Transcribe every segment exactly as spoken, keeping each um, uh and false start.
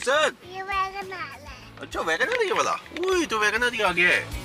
Sir? ये Wagner है। अच्छा वैगनर है ये वाला? ओए तो वैगनर ही आ गया है।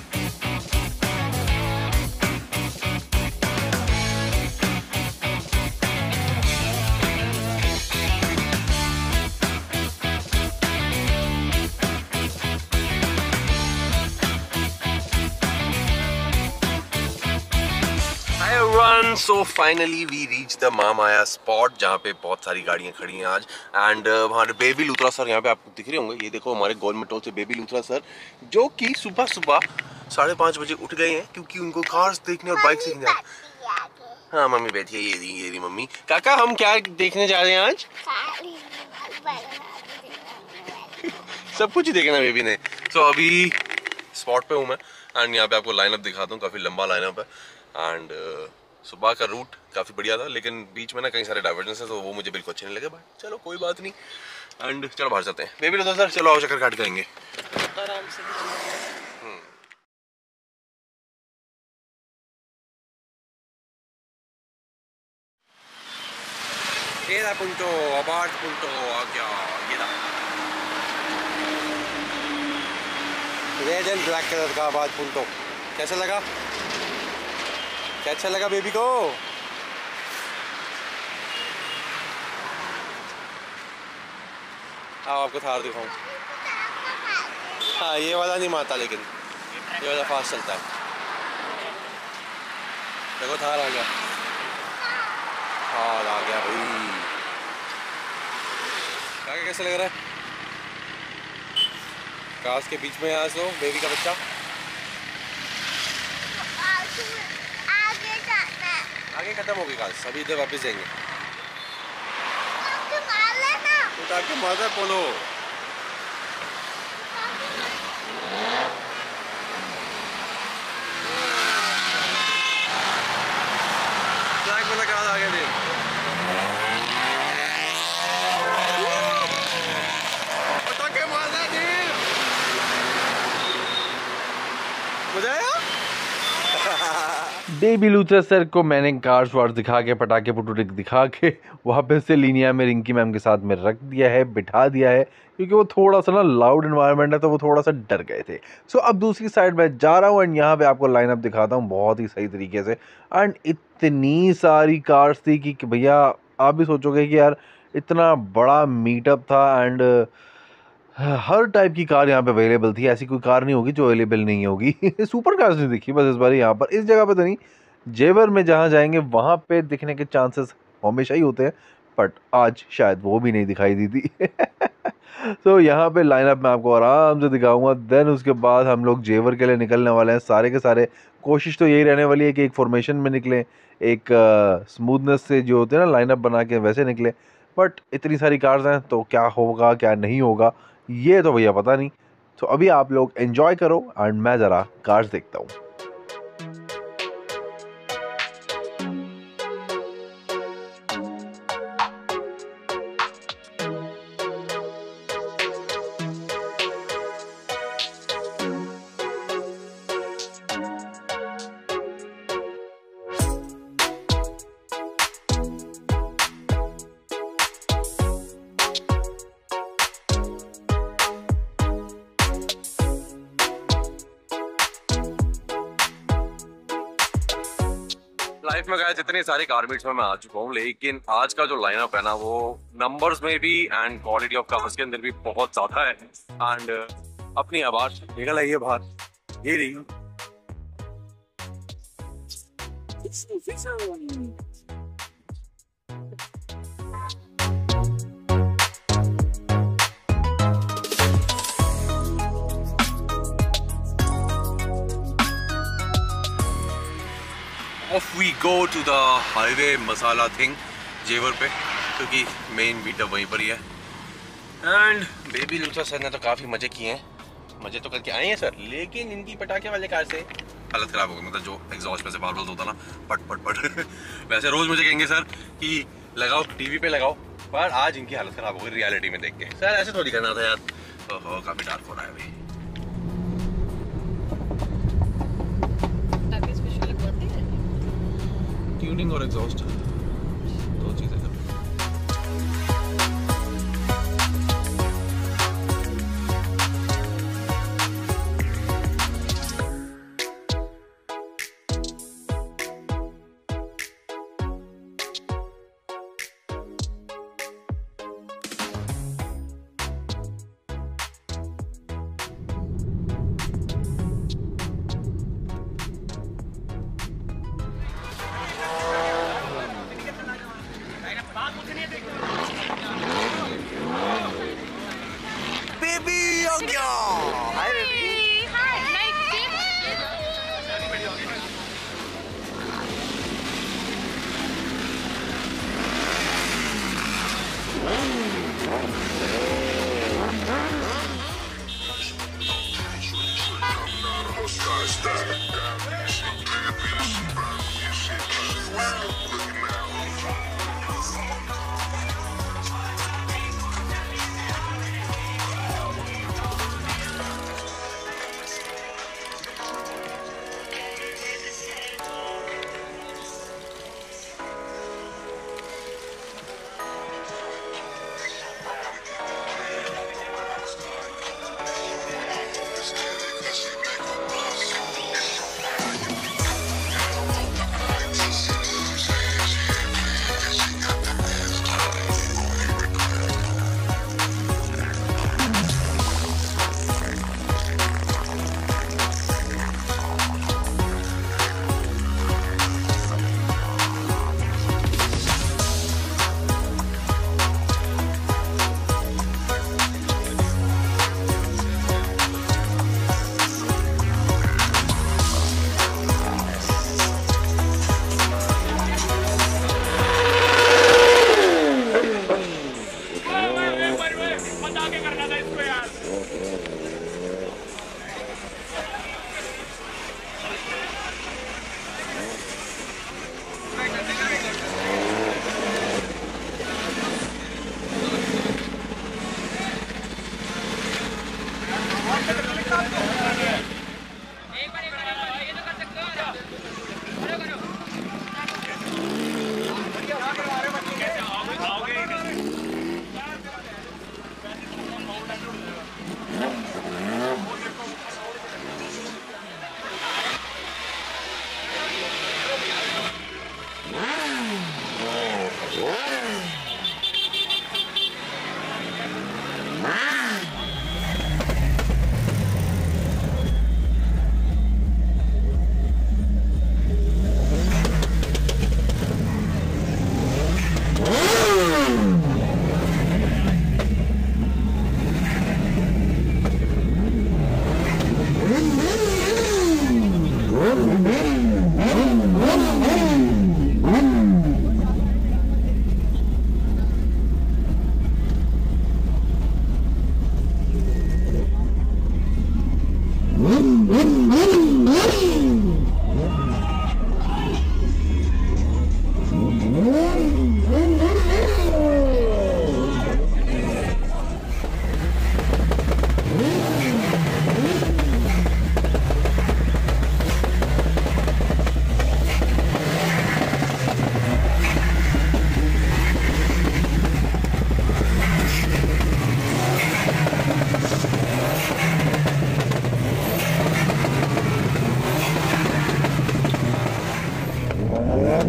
So finally we reach the Mahamaya spot जहाँ पे बहुत सारी गाड़ियाँ खड़ी हैं आज एंड uh, हमारे बेबी लूथरा सर यहाँ पे आपको दिख रहे होंगे। ये देखो हमारे गोलमेटोल से बेबी लूथरा सर जो कि सुबह सुबह साढ़े पाँच बजे उठ गए हैं क्योंकि उनको कार्स देखने और बाइक सीखने। हाँ मम्मी बैठी है, ये रही ये रही मम्मी। काका हम क्या देखने जा रहे हैं आज? सब कुछ ही देखना बेबी ने। सो so, अभी स्पॉट पे हूँ मैं एंड यहाँ पे आपको लाइनअप दिखाता हूँ। काफ़ी लंबा लाइनअप है एंड uh, सुबह का रूट काफ़ी बढ़िया था लेकिन बीच में ना कई सारे डाइवर्जेंस है तो वो मुझे बिल्कुल अच्छे नहीं लगे। बट चलो कोई बात नहीं एंड चलो बाहर चलते हैं। बेबी तो सर चलो आओ चक्कर काट करेंगे आराम से। तेरा पुंटो अबार्ट पुंटो आ गया। ये ना रेड एंड ब्लैक कलर का अबार्ट पुंटो कैसा लगा? कैसा लगा बेबी को? आओ आपको थार दिखाऊं। हाँ ये वाला नहीं मारता लेकिन ये वाला फास्ट चलता है। देखो थार आ गया, थार आ गया भाई। क्या कैसे लग रहा है? काश के बीच में यहाँ सो बेबी का बच्चा। आगे खत्म हो गई काश, अभी इधर वापस जाएंगे। उठा के मार पोलो। ट्रैक में लगा आगे दे। उठा के मारना दे। मजा आया? बेबी लूथरा सर को मैंने कार्स वार्स दिखा के पटाखे पुटुटे दिखा के वापस से लीनिया में रिंकी मैम के साथ में रख दिया है, बिठा दिया है क्योंकि वो थोड़ा सा ना लाउड इन्वायरमेंट है तो वो थोड़ा सा डर गए थे। सो अब दूसरी साइड में जा रहा हूँ एंड यहाँ पे आपको लाइनअप दिखाता हूँ बहुत ही सही तरीके से। एंड इतनी सारी कार्स थी कि, कि भैया आप भी सोचोगे कि यार इतना बड़ा मीटअप था एंड हर टाइप की कार यहाँ पे अवेलेबल थी। ऐसी कोई कार नहीं होगी जो अवेलेबल नहीं होगी। सुपर कार्स नहीं दिखी बस इस बार यहाँ पर। इस जगह पे तो नहीं, जेवर में जहाँ जाएंगे वहाँ पे दिखने के चांसेस हमेशा ही होते हैं बट आज शायद वो भी नहीं दिखाई दी थी। तो यहाँ पे लाइनअप मैं आपको आराम से दिखाऊंगा। देन उसके बाद हम लोग जेवर के लिए निकलने वाले हैं सारे के सारे। कोशिश तो यही रहने वाली है कि एक फॉर्मेशन में निकलें, एक स्मूथनेस से जो होते हैं ना लाइनअप बना के वैसे निकले। बट इतनी सारी कार्स हैं तो क्या होगा क्या नहीं होगा ये तो भैया पता नहीं। तो अभी आप लोग एंजॉय करो एंड मैं ज़रा कार्स देखता हूँ। लाइफ में गए जितने सारे कार मीट्स में मैं आ चुका हूँ लेकिन आज का जो लाइनअप है ना वो नंबर्स में भी एंड क्वालिटी ऑफ कार्स के अंदर भी बहुत ज्यादा है। एंड अपनी आवाज निकल आई है बाहर, ये रही। Off we go to the highway masala thing Jewar पे क्योंकि मेन मीटअप वहीं पर ही है। एंड बेबी लूथरा सर ने तो काफ़ी मज़े किए हैं, मज़े तो करके आए हैं सर लेकिन इनकी पटाखे वाले कार से हालत ख़राब हो गई। मतलब जो एग्जॉस्ट में से बार बार होता ना पट पट पट। वैसे रोज़ मुझे कहेंगे सर कि लगाओ टीवी पे लगाओ पर आज इनकी हालत ख़राब हो गई रियलिटी में देख के। सर ऐसे थोड़ी करना था यार। ओहो काफ़ी डार्क हो रहा है भाई। ट्यूनिंग और एग्जॉस्ट दो चीजें।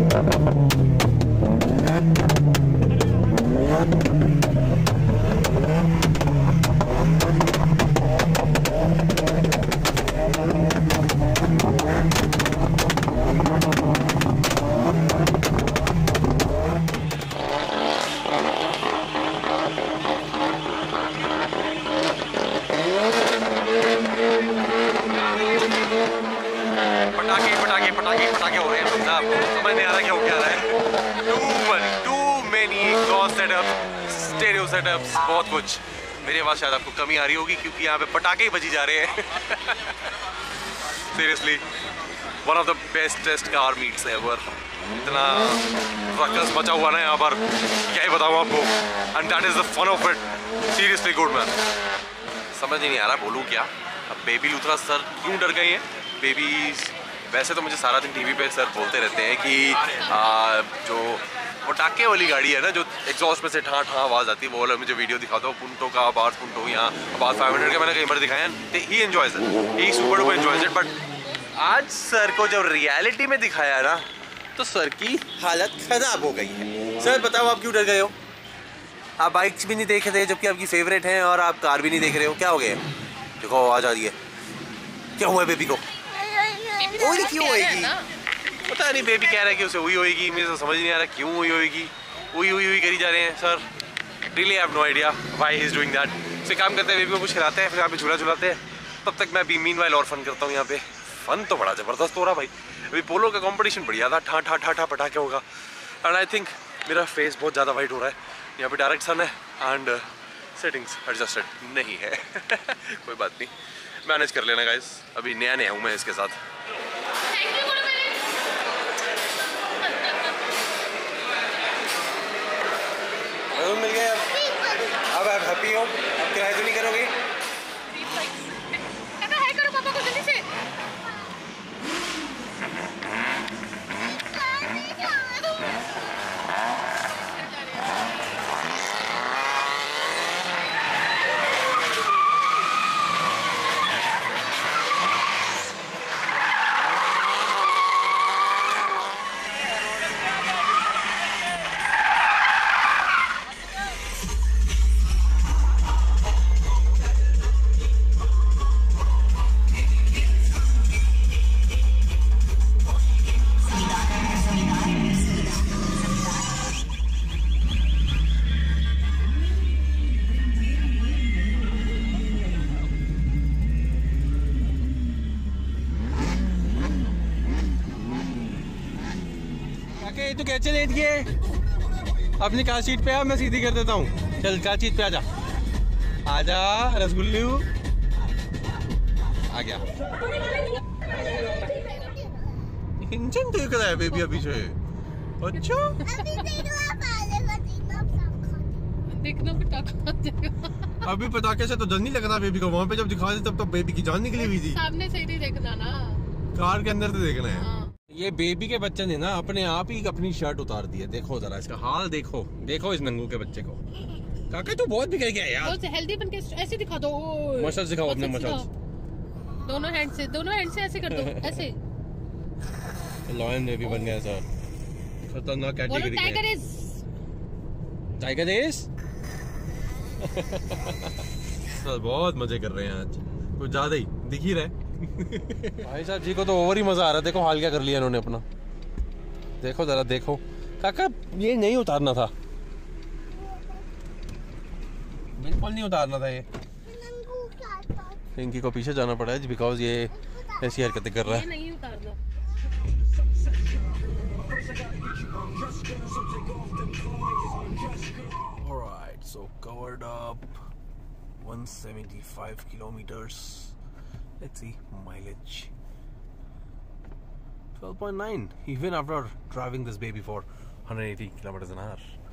पटाखे पटाखे पटाखे पटाखे हो रहे हैं साहब, समझ नहीं आ रहा क्या हो क्या रहा है। Too many too many exhaust setups, stereo setups, बहुत कुछ। मेरी आवाज़ शायद आपको कमी आ रही होगी क्योंकि यहाँ पे पटाखे ही बजी जा रहे हैं। Seriously one of the bestest car meets ever. इतना रकस मचा हुआ ना यहाँ पर, क्या ही बताऊँ आपको। And that is the fun of it. Seriously good man. समझ ही नहीं आ रहा बोलूँ क्या। अब बेबी लूथरा सर क्यों डर गए हैं। बेबीज वैसे तो मुझे सारा दिन टीवी पे सर बोलते रहते हैं कि आ, जो पटाखे वाली गाड़ी है ना, जो एग्जॉस्ट में से ठा ठा आवाज़ आती है, वो वाला मुझे वीडियो दिखाता हूँ। पुंटो का आवाज़, पुंटो यहाँ आवाज़ फाइव हंड्रेड का मैंने कई बार दिखाया है। He enjoys it, he super duper enjoys it. But आज सर को जब रियलिटी में दिखाया ना, तो सर की हालत ख़राब हो गई है। सर बताओ आप क्यों डर गए हो। आप बाइक्स भी नहीं देख रहे जबकि आपकी फेवरेट हैं, और आप कार भी नहीं देख रहे हो। क्या हो गया? देखो आवाज़ आ रही है। क्या हुआ है बेबी को? ओए क्यों होएगी? पता नहीं, बेबी कह रहा है कि उसे हुई होएगी। मुझे तो समझ नहीं आ रहा क्यों हुई होएगी। हुई हुई हुई करी जा रहे हैं sir. Really have no idea why he is doing that. से काम करते हैं, बेबी को कुछ खिलाते हैं, फिर यहाँ पे झूला झुलाते हैं। तब तक मैं भी मीनवाइल और फन करता हूँ यहाँ पे। फन तो बड़ा ज़बरदस्त हो रहा भाई। अभी पोलो का कंपटीशन बढ़िया था, ठा ठा ठा ठा पटाखे होगा। एंड आई थिंक मेरा फेस बहुत ज़्यादा वाइट हो रहा है। यहाँ पे डायरेक्ट सन है एंड सेटिंग्स एडजस्टेड नहीं है। कोई बात नहीं, मैनेज कर लेना गाइस। अभी नया नया हूँ मैं इसके साथ। मिल गया अब। आप हैप्पी हो? अब किराए तो नहीं करोगे? हाय करो पापा को जल्दी से। तो कैसे लेट गए? अपनी कार सीट पे आ, मैं सीधी कर देता हूँ। चल कार सीट पे आजा, आजा रसगुल्लू। आ गया। इंजन देख रहा है बेबी अभी से। अच्छा देखना पटाखा अभी पटाखे से तो डर नहीं लग रहा बेबी को। वहाँ पे जब दिखा दे तब तो बेबी की जान निकली हुई थी। सामने से ही देखना ना, कार के अंदर से देखना है। हाँ। ये बेबी के बच्चे ने ना अपने आप ही अपनी शर्ट उतार दी है। देखो जरा इसका हाल, देखो देखो इस नंगू के बच्चे को। काका तू बहुत बिगड़ गया यार। बहुत हेल्दी बन के ऐसे दिखा दो। मसल्स दिखाओ अपने मसल्स। दोनों हैंड से, दोनों हैंड से ऐसे कर दो, ऐसे। लॉयन बेबी बन गया सर। खतरनाक कैटेगरी का। Tiger is tiger is sir बहुत मजे कर रहे हैं आज, कुछ ज्यादा ही दिख ही रहा है। भाई साहब जी को तो ओवर ही मजा आ रहा है। देखो हाल क्या कर लिया इन्होंने अपना। देखो जरा देखो काका, ये नहीं उतारना था, बिल्कुल नहीं उतारना था ये। इनकी को पीछे जाना पड़ा है बिकॉज ये ऐसी हरकतें कर रहा है। नहीं उतारना। Alright, so covered up one seventy-five kilometers. Let's see mileage. twelve point nine even after driving this baby for one hundred eighty kilometers an hour.